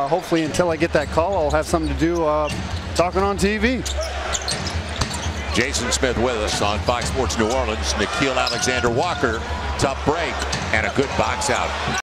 hopefully until I get that call, I'll have something to do talking on TV. Jason Smith with us on Fox Sports New Orleans. Nickeil Alexander Walker, tough break and a good box out.